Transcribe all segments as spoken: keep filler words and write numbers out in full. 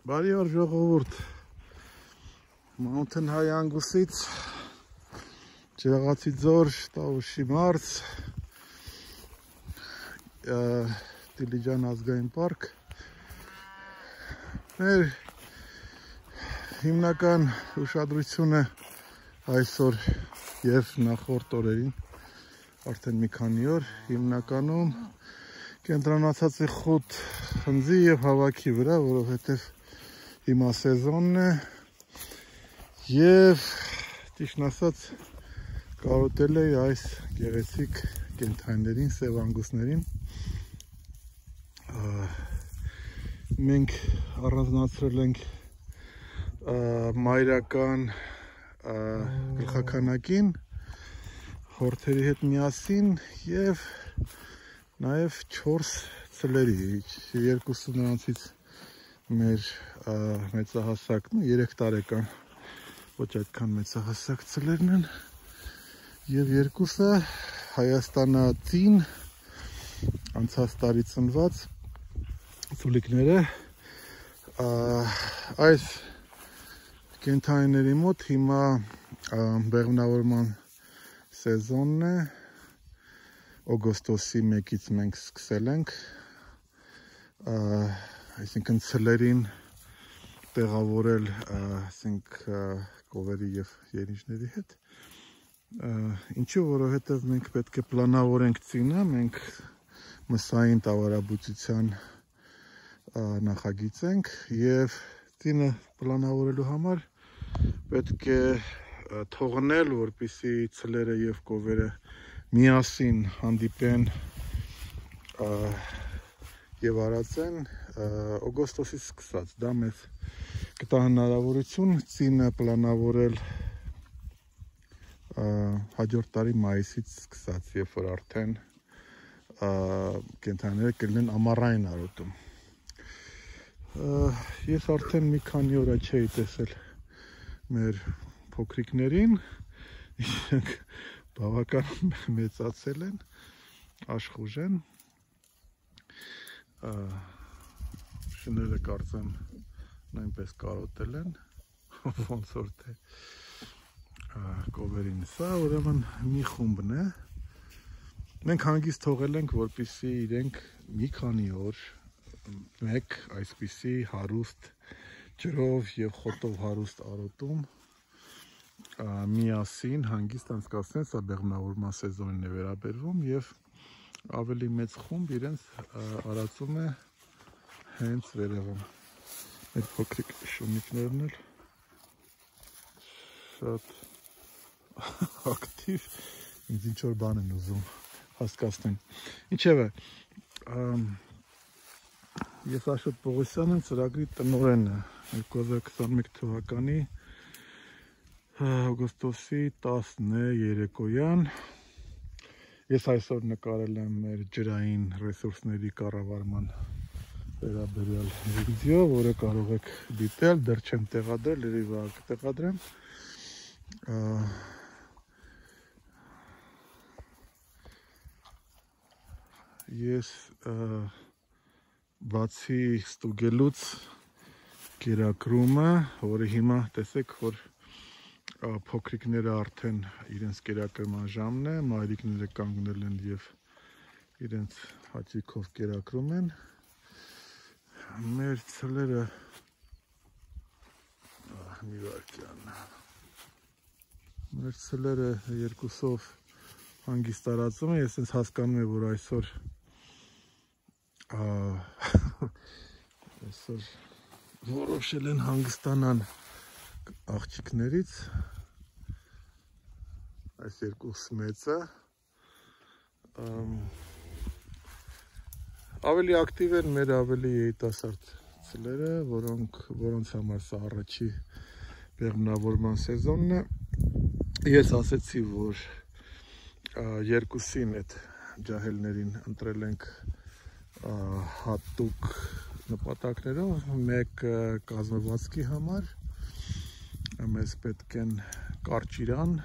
Բարի օր ժողովուրդ, Mountain High Անգուսից, Ջրաղացի ձոր, Տավուշի մարզ, Դիլիջան ազգային պարկ, մեր հիմնական ուշադրությունը այսօր և նախորդ օրերին, արդեն մի քանի օր, հիմնականում կենտրոնացած է խոտ խնձի և հավաքի վրա, որովհետև հիմա սեզոնն է և ճիշտն ասած կարոտել էի այս գեղեցիկ կենդանիներին, սև անգուսներին։ Մենք առանձնացրել ենք մայրական գլխաքանակին, հորթերի հետ միասին և նաև չորս ցլերի, երկուսը նրանցից մեր մեծահասակ, երեք տարեկան, ոչ այդքան մեծահասակ ցլերն են և երկուսը Հայաստանածին անցած տարի ծնված ծուլիկները այս կենդանիների մոտ հիմա բեղմնավորման սեզոնն է, օգոստոսի մեկից մենք սկսել ենք, այսինքն ցլերին տեղավորել ասենք կովերի և երինջների հետ, ինչու, որովհետև մենք պետք է պլանավորենք ծինը, մենք մսային տավարաբուծության նախագիծ ենք և ծինը պլանավորելու համար պետք է թողնել, որպեսզի ցլերը և կովերը միասին հանդիպեն և արածեն օգոստոսից սկսած, դա մեզ կտա հնարավորություն ծինը պլանավորել հաջորդ տարի մայիսից սկսած, երբ որ արդեն կենդանիները կլինեն ամառային արոտում։ Ես արդեն մի քանի օր չէի տեսել մեր փոքրիկներին, իրենք բավական մեծացել են, աշխուժ են, շները կարծեմ նույնպես կարոտել են, ոնց որ թե կովերին, սա ուրեմն մի խումբն է, մենք հանգիստ թողել ենք, որպեսզի իրենք մի քանի օր մեկ այսպիսի հարուստ ջրով և խոտով հարուստ արոտում միասին հանգիստ անցկացնեն, սա բեղմնավորման սեզոնին է վերաբերվում և ավելի մեծ խումբ իրենց արածում է հենց վերևում։ Մեր փոքրիկ շունիկներն էլ շատ ակտիվ, ինձ ինչ-որ բան են ուզում հասկացնեն։ Ինչևէ, ես Աշոտ Պողոսյան եմ, ծրագրի տնօրենը, երկու հազար քսաներեք թվականի օգոստոսի տասն է երեկոյան։ Ես այսօր նկարել եմ մեր ջրային ռեսուրսների կառավարման վերաբերյալ վիդեո, որը կարող եք դիտել, դեռ չեմ տեղադրել, երևի վաղը կտեղադրեմ։ Ես բացի ստուգելուց կերակրումը, որը հիմա տեսեք, որ փոքրիկները արդեն իրենց կերակրման ժամն է, մայրիկները կանգնել են և իրենց հաճույքով կերակրում են, մեր ցլերը մի վայրկյան, մեր ցլերը երկուսով հանգիստ տարածում է, ես ինձ հասկանում եմ, որ այսօր այսօր որոշել են հանգստանան աղջիկներից, այս երկուս մեծը, ավելի ակտիվ են մեր ավելի երիտասարդ ցլերը, որոնց համար սա առաջի բեղմնավորման սեզոնն է։ Ես ասեցի, որ երկուսին այդ ջահելներին ընտրել ենք հատուկ նպատակներով, մեկ կազմվածքի համար, մեզ պետք են կարճ իրան,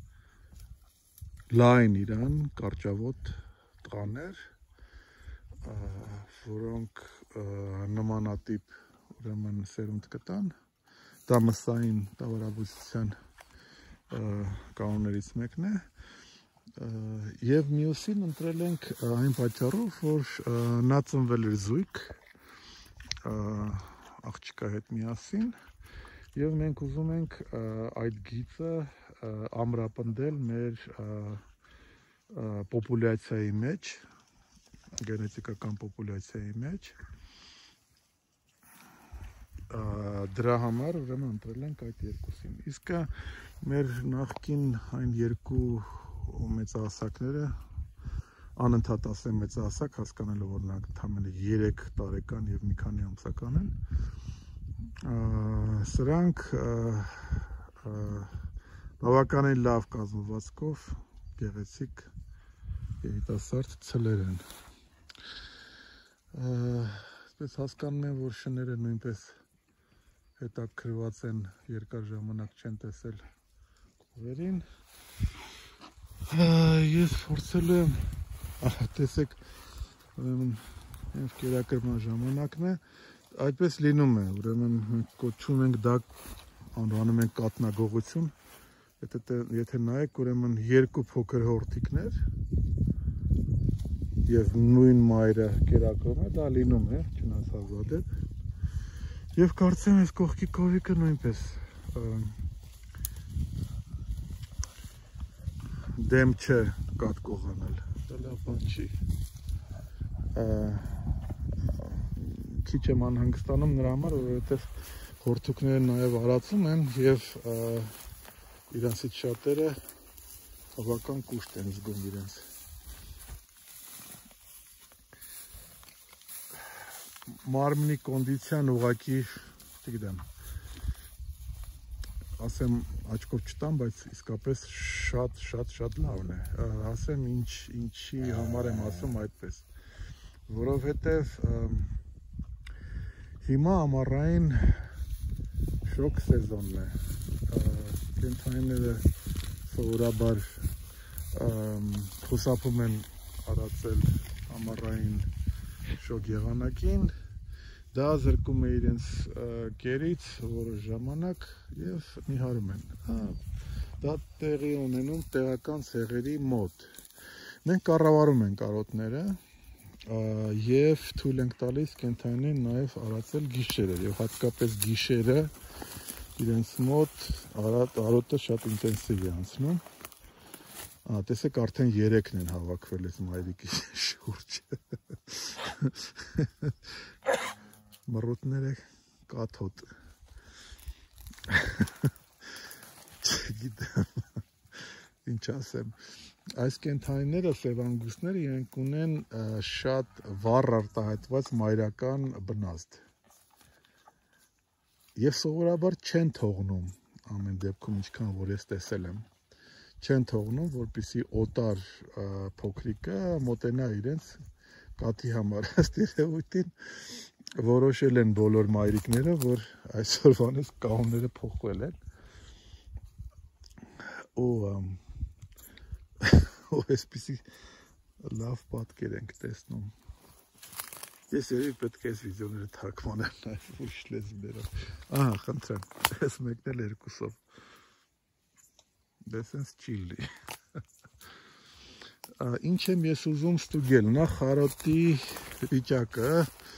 լայն իրան, կարճավոտ տղաներ, որոնք նմանատիպ ուրեմն սերունդ կտան։ Դա մսային տավարաբույսության կանոններից մեկն է։ Եվ մյուսին ընտրել ենք այն պատճառով, որ նա ծնվել էր զույգ աղջկա հետ միասին, եւ մենք ուզում ենք այդ գիծը ամրապնդել մեր պոպուլյացիայի մեջ, գենետիկական պոպուլյացիայի մեջ։ Դրա համար ուրեմն ընտրել ենք այդ երկուսին։ Իսկ մեր նախկին այն երկու մեծահասակները, անընդհատ ասեմ մեծահասակ, հասկանալով որ նրանք ընդամենը երեք տարեկան եւ մի քանի ամսական են, սրանք բավականին լավ կազմվածքով գեղեցիկ երիտասարդ ցլեր են։ Այսպես հասկանում եմ, որ շները նույնպես հետաքրված են, երկար ժամանակ չեն տեսել կովերին։ Ես փորձել եմ, տեսեք, ուրեմն կերակրման ժամանակն է, այդպես լինում է, ուրեմն կոչում ենք դա, անվանում ենք կատնագողություն, եթե նայեք, ուրեմն երկու փոքր հորթիկներ եւ նույն մայրը կերակրում է, դա լինում է, չնայած հազվադեպ։ Եվ կարծեմ այս կողքի կովիկը նույնպես դեմ չէ կատ կողանալ, դա լավ բան չի։ Քիչ եմ անհանգստանում նրա համար, որովհետև հորթուկները նաև արածում են եւ իրանցից շատերը բավական կուշտ են զգում իրենց։ Մարմնի կոնդիցիան ուղղակի, չգիտեմ, ասեմ աչքով չտամ, բայց իսկապես շատ շատ շատ լավն է, ասեմ ինչի համար եմ ասում այդպես, որովհետև հիմա ամառային շոկ սեզոնն է, կենդանիները սովորաբար խուսափում են արածել ամառային շոկ եղանակին, դա զրկում է իրենց կերից որոշ ժամանակ եւ նիհարում են։ Դա տեղի ունենում տեղական ցեղերի մոտ։ Մենք կառավարում ենք կարոտները եւ թույլ ենք տալիս կենդանին նաեւ արածել գիշերը եւ հատկապես գիշերը իրենց մոտ արոտը շատ ինտենսիվ է անցնում։ Տեսեք արդեն երեքն են հավաքվել այս մայրիկի շուրջը։ Մռութները կաթոտ։ Չգիտեմ, ինչ ասեմ։ Այս կենդանիները, սևանգուստները, իրենք ունեն շատ վառ արտահայտված մայրական բնազդ։ Եվ սովորաբար չեն թողնում, ամեն դեպքում ինչքան որ ես տեսել եմ, չեն թողնում, որպեսզի օտար փոքրիկը մոտենա իրենց կաթի համար, ըստ երևույթին որոշել են բոլոր մայրիկները, որ այսօրվանից կանոնները փոխվել են։ Ու այսպիսի լավ պատկեր ենք տեսնում։ Ես երևի պետք է այս վիդեոները թարգմանեմ նաև ուրիշ լեզուներով։ Ահա, խնդրեմ, այս մեկն էլ երկուսով։ Դա սենց չիլի։ Ինչ եմ ես ուզում ստուգել, նախ խարոտի վիճակը,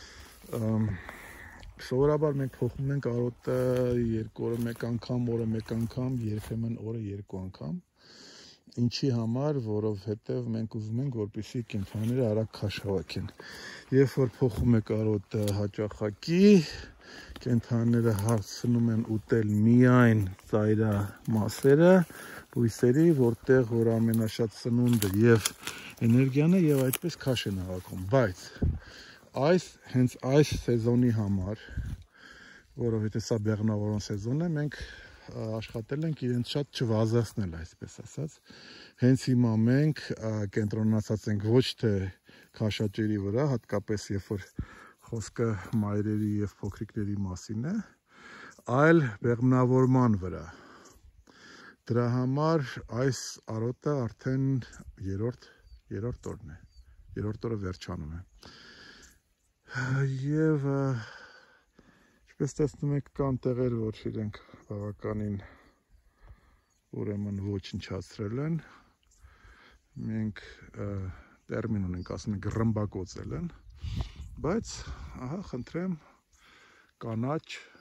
սովորաբար մենք փոխում ենք արոտը երկու օրը մեկ անգամ, օրը մեկ անգամ, երբեմն օրը երկու անգամ։ Ինչի համար, որովհետև մենք ուզում ենք, որպեսզի կենդանիները արագ քաշ հավաքեն։ Երբ որ փոխում եք արոտը հաճախակի, կենդանիները հարցնում են ուտել միայն ծայրամասերը, բույսերի, որտեղ որ ամենաշատ սնունդը եւ էներգիան է եւ այդպես քաշ են հավաքում, բայց այս հենց այս սեզոնի համար, որովհետեւ սա բեղմնավորման սեզոնն է, մենք աշխատել ենք իրենց շատ չվազացնել, այսպես ասած, հենց հիմա մենք կենտրոնացած ենք ոչ թե քաշաճերի վրա, հատկապես երբ որ խոսքը մայրերի եւ փոքրիկների մասին է, այլ բեղմնավորման վրա։ Դրա համար այս արոտը արդեն երրորդ երրորդ օրն է, երրորդ օրը վերջանում է։ Եվ Ինչպես տեսնում եք, կան տեղեր, որ իրենք բավականին ուրեմն ոչնչացրել են։ Մենք տերմին ունենք, ասում ենք ռմբակոծել են, բայց ահա խնդրեմ կանաչ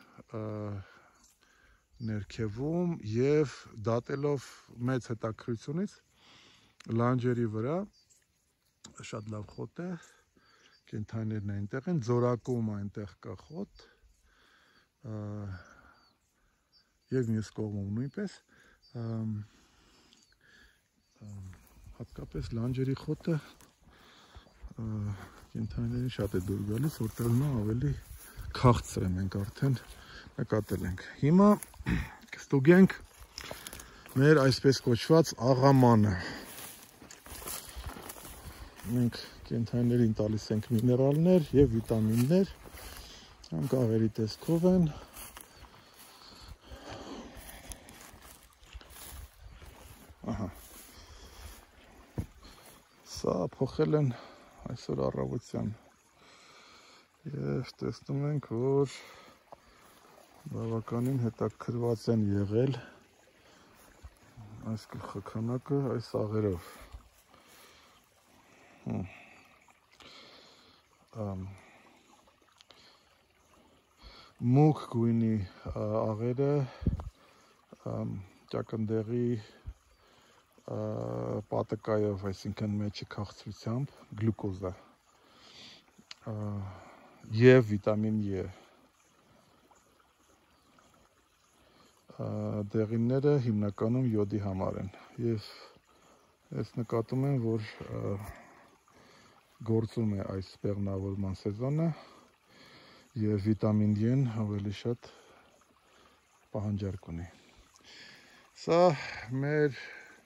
ներքևում եւ դատելով մեծ հետաքրքրությունից լանջերի վրա շատ լավ խոտ է, կենդանիներն այնտեղ են, ձորակում այնտեղ կա խոտ եւ մյուս կողմում նույնպես հատկապես լանջերի խոտը կենդանիներին շատ է դուր գալիս, որտեղ նա ավելի քաղցր է, մենք արդեն նկատել ենք։ Հիմա կստուգենք մեր այսպես կոչված աղամանը։ Մենք կենդանիներին տալիս ենք միներալներ եւ վիտամիններ, անկաղերի տեսքով են։ Ահա։ Սա փոխել են այսօր առավոտյան եւ տեսնում ենք, որ բավականին հետաքրքրված են եղել այս գլխականակը այս աղերով։ Մուգ գույնի աղերը ճակնդեղի պատկայով, այսինքն մեջը քաղցրությամբ գլյուկոզա եւ վիտամին E։ Դեղինները հիմնականում յոդի համար են եւ ես նկատում եմ, որ գործում է այս բեղմնավորման սեզոնը եւ վիտամին D-ն ավելի շատ պահանջարկ ունի։ Սա մեր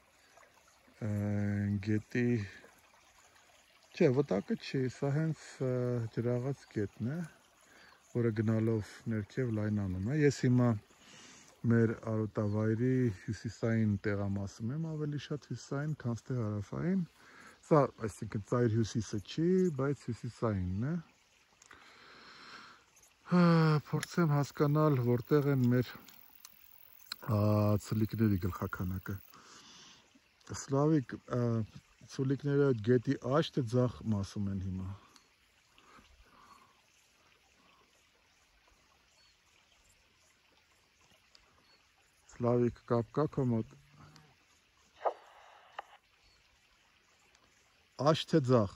գետի չէ, վտակը չի, սա հենց ջրաղաց գետն է, որը գնալով ներքև լայնանում է։ Ես հիմա մեր արոտավայրի հյուսիսային տեղամասում եմ, ավելի շատ հյուսիսային, քան թե հարավային։ Սա, այսինքն ծայր հյուսիսը չի, բայց հյուսիսայինն է։ Փորձեմ հասկանալ, որտեղ են մեր ցուլիկների գլխականակը։ Սլավիկ, ցուլիկները գետի աջ թե ձախ մասում են հիմա։ Սլավիկ, կապ կա քո մոտ։ Աջ թե ձախ։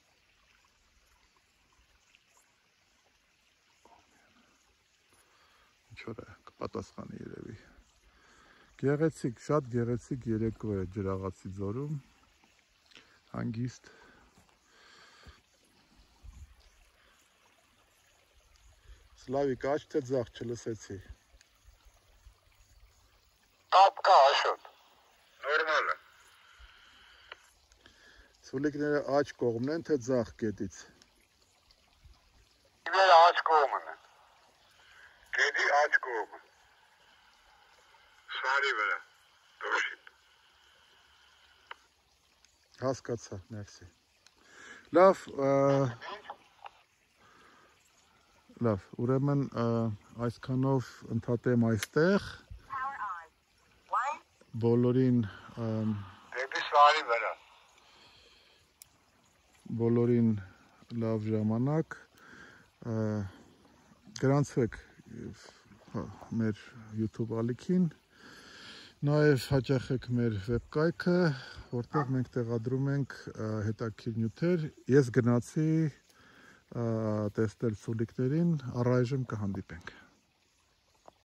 Ինչ որ է, կպատասխանի երևի։ Գեղեցիկ, շատ գեղեցիկ երեկո է ջրաղացի ձորում, հանգիստ։ Սլավիկ, աջ թե ձախ, չլսեցի։ Կապ կա, Աշոտ, նորմալ է։ Ցուլիկները աջ կողմն են, թե ձախ գետից։ Իները աջ կողմն են։ Գետի աջ կողմը։ Սարի վրա, դոշիտ։ Հասկացա, մերսի։ Լավ, լավ, ուրեմն այսքանով ընդհատեմ այստեղ։ Բոլորին դեպի սարի վրա։ Բոլորին լավ ժամանակ, գրանցվեք մեր YouTube ալիքին, նաև հաճախեք մեր վեբկայքը, որտեղ մենք տեղադրում ենք հետաքրքիր նյութեր։ Ես գնացի տեսնել ցուլիկներին, առայժմ կհանդիպենք։